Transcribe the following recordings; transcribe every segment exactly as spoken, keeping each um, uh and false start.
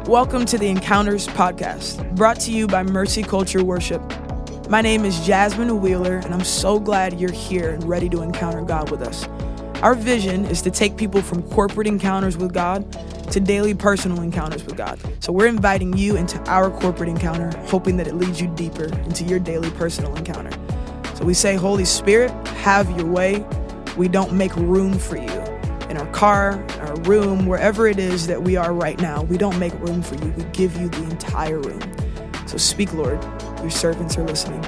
Welcome to the Encounters podcast, brought to you by Mercy Culture Worship. My name is Jasmine Wheeler, and I'm so glad you're here and ready to encounter God with us. Our vision is to take people from corporate encounters with God to daily personal encounters with God. So we're inviting you into our corporate encounter, hoping that it leads you deeper into your daily personal encounter. So we say, Holy Spirit, have your way. We don't make room for you. In our car, our room, wherever it is that we are right now, we don't make room for you. We give you the entire room. So speak, Lord. Your servants are listening.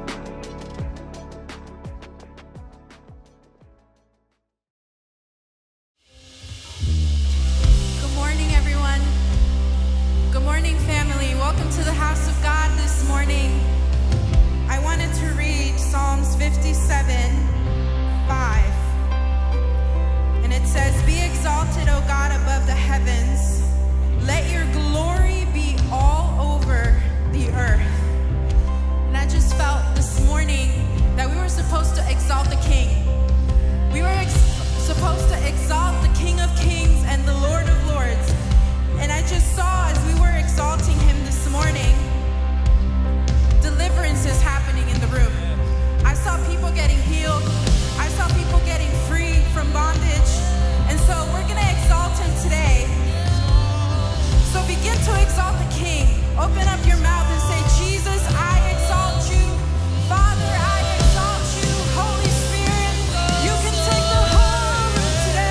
Good morning, everyone. Good morning, family. Welcome to the house of God this morning. I wanted to read Psalms fifty-seven, five. And it says, "Be exalted, O God, above the heavens. Let your glory be all over the earth." And I just felt this morning that we were supposed to exalt the King. We were ex- supposed to exalt the King of Kings and the Lord of Lords. And I just saw as we were exalting him this morning, deliverance is happening in the room. I saw people getting healed. I saw people getting free from bondage. And so we're going to exalt him today. So begin to exalt the King. Open up your mouth and say, Jesus, I exalt you. Father, I exalt you. Holy Spirit, you can take the whole room today.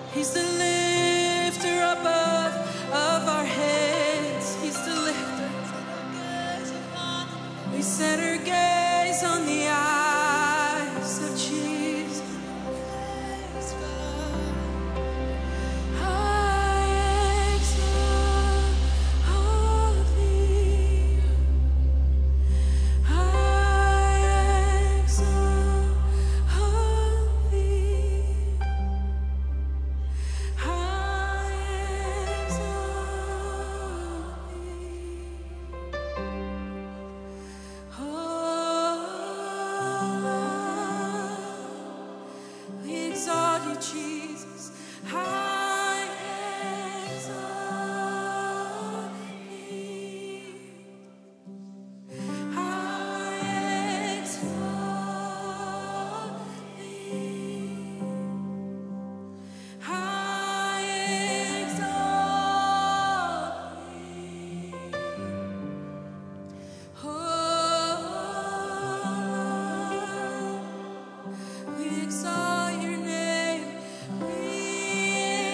He's the lifter up of, of our heads. He's the lifter. We set our gaze on the eyes of Jesus. I exalt Thee. I exalt Thee. I exalt Thee. Oh, we exalt you, Jesus. I exalt Thee. I exalt Thee. I exalt Thee. Oh, we exalt your name. We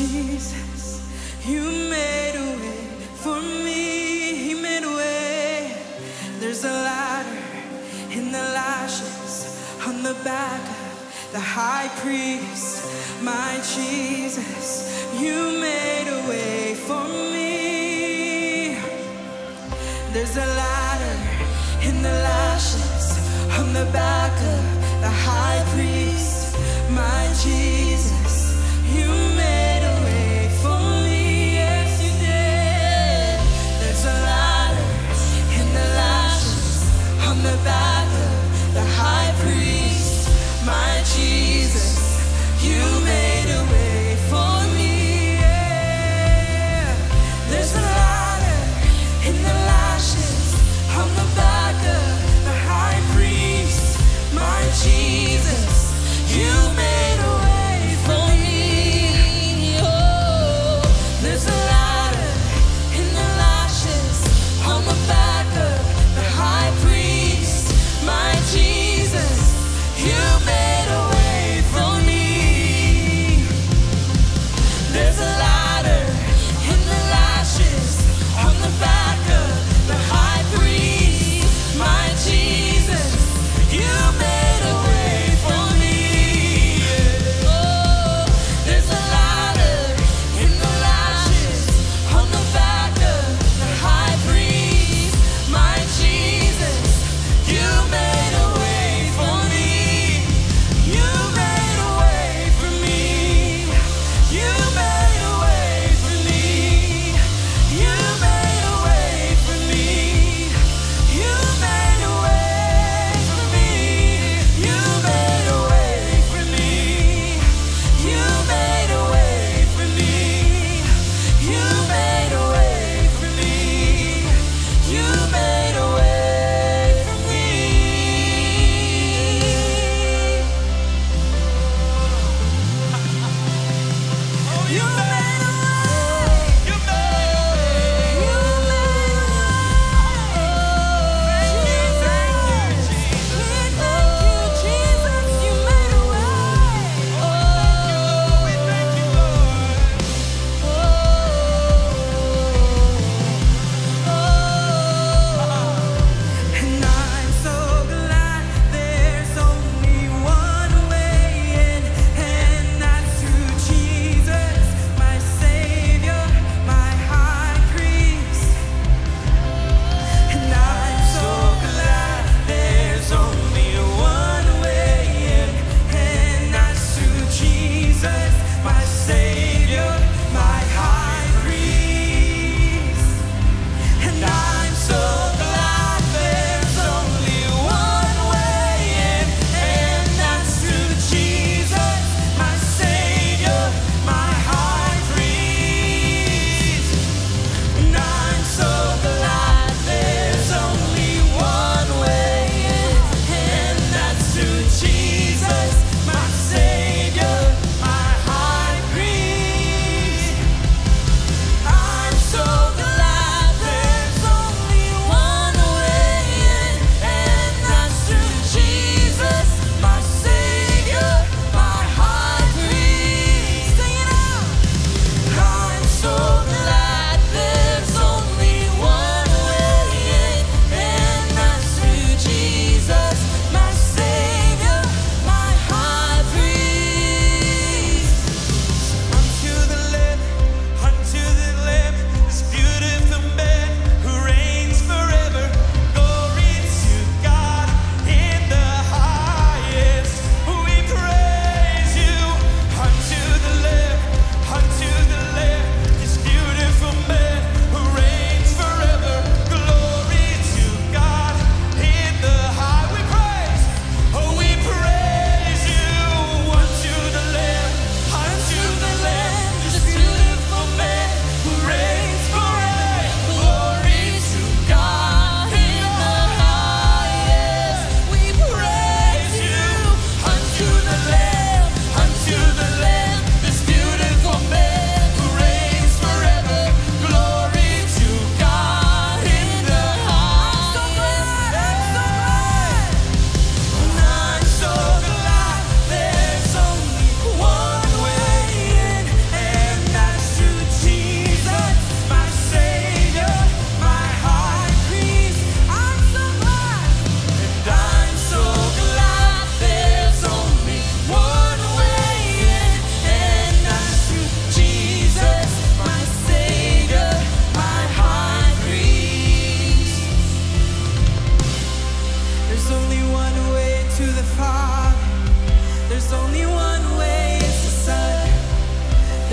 Jesus, you made a way for me. He made a way. There's a ladder in the lashes on the back of the high priest. My Jesus, you made a way for me. There's a ladder in the lashes on the back of the high priest. My Jesus, you made a way for me. Yes, you did. There's a ladder in the lashes on the back of the high priest. My Jesus, you made a way for me. Yeah. There's a ladder in the lashes on the back of the high priest. My Jesus, you made a way.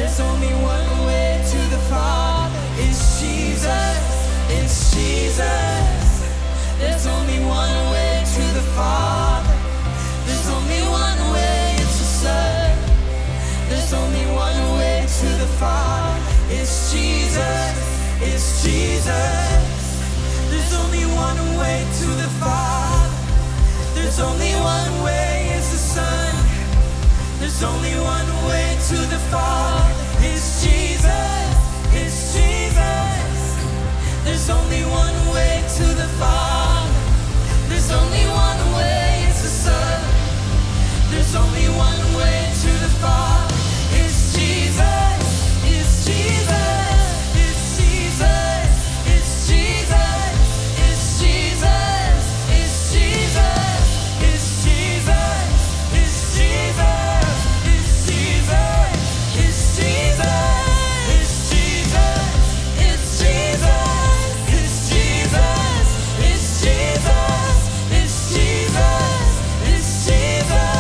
There's only one way to the Father. It's Jesus, it's Jesus. There's only one way to the Father. There's only one way, it's the Son. There's only one way to the Father. It's Jesus, it's Jesus. There's only one way to the Father. There's only one way, it's the Son. There's only one way to the Father. It's Jesus, it's Jesus. There's only one way to the Father. There's only one way, it's the Son. There's only one way to the Father. It's Jesus, it's Jesus, it's Jesus, it's Jesus, it's Jesus, it's Jesus, it's Jesus, it's Jesus, it's Jesus, it's Jesus, it's Jesus, it's Jesus, it's Jesus, it's Jesus, it's Jesus, it's Jesus.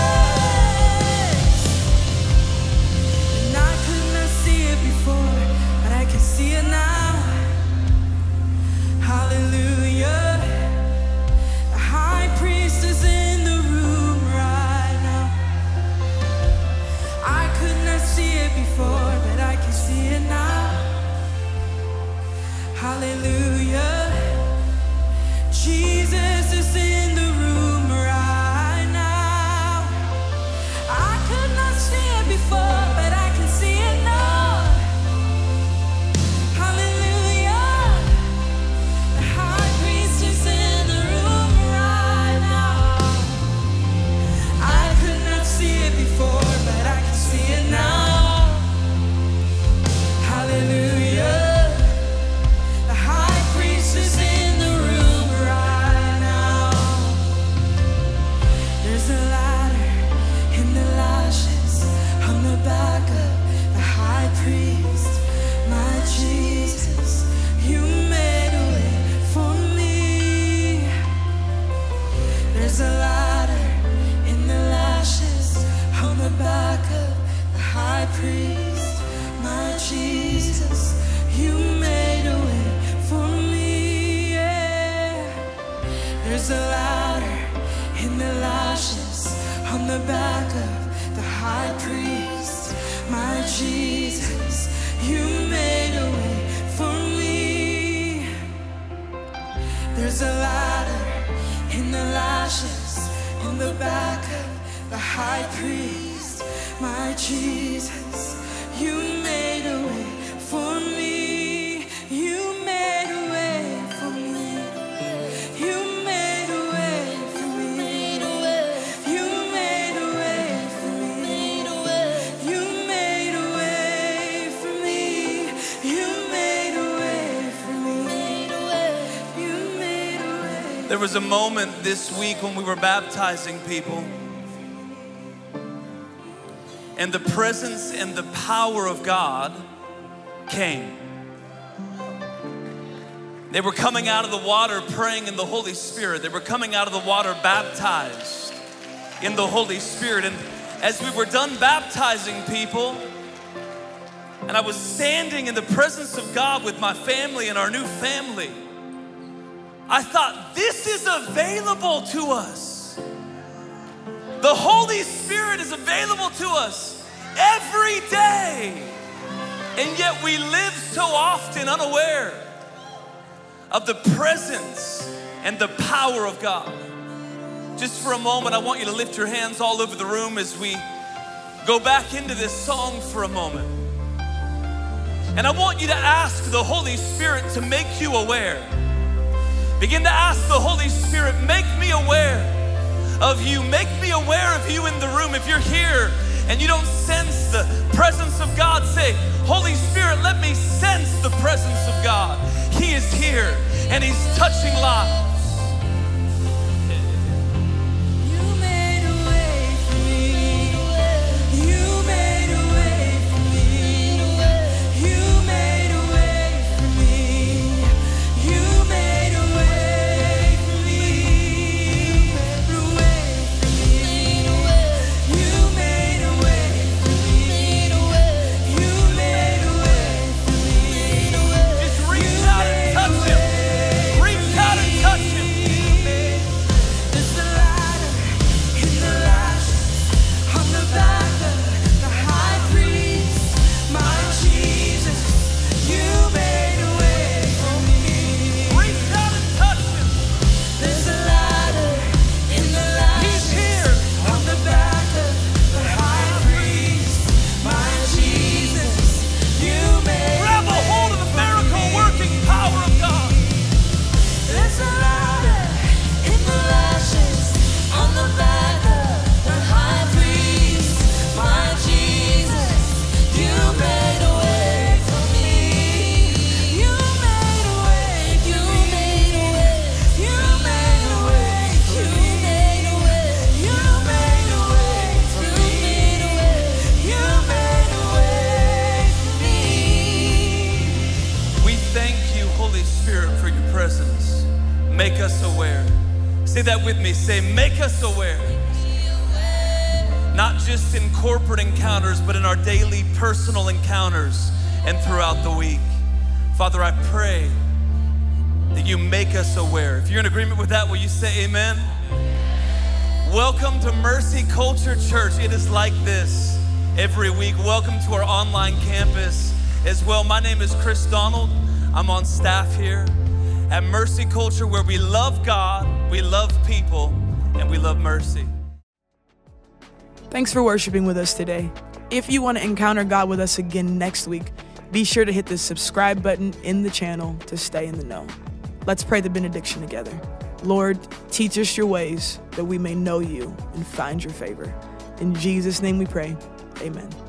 And I could not see it before, but I can see it now. Hallelujah. The high priest is in the room right now. I could not see it before, but I can see it now. Hallelujah. Jesus is in the room right now. I could not see it before, but I can see it now. Hallelujah. The high priest is in the room right now. I could not see it before, but I can see it now. Hallelujah. The high priest is in the room right now. There's a ladder in the lashes on the back of the high priest. My Jesus, you made a way for me. There's a ladder in the lashes on the back of the high priest. My Jesus, you made a way for me. Yeah. There's a ladder in the lashes on the back of the high priest. My Jesus, you made a way for me. There's a ladder in the lashes on the back of the high priest. My Jesus, you made a way for me. You made a way for me. You made a way for me. You made a way for me. You made a way for me. You made a way for me. You made a way. There was a moment this week when we were baptizing people, and the presence and the power of God came. They were coming out of the water praying in the Holy Spirit. They were coming out of the water baptized in the Holy Spirit. And as we were done baptizing people, and I was standing in the presence of God with my family and our new family, I thought, this is available to us. The Holy Spirit is available to us every day. And yet we live so often unaware of the presence and the power of God. Just for a moment, I want you to lift your hands all over the room as we go back into this song for a moment. And I want you to ask the Holy Spirit to make you aware. Begin to ask the Holy Spirit, make me aware of you. Make me aware of you in the room. If you're here and you don't sense the presence of God, say, Holy Spirit, let me sense the presence of God. He is here and He's touching lives. You made make us aware. Say that with me. Say, make us aware. Not just in corporate encounters, but in our daily personal encounters and throughout the week. Father, I pray that you make us aware. If you're in agreement with that, will you say amen? Welcome to Mercy Culture Church. It is like this every week. Welcome to our online campus as well. My name is Chris Donald. I'm on staff here at Mercy Culture, where we love God, we love people, and we love mercy. Thanks for worshiping with us today. If you want to encounter God with us again next week, be sure to hit the subscribe button in the channel to stay in the know. Let's pray the benediction together. Lord, teach us your ways that we may know you and find your favor. In Jesus' name we pray, amen.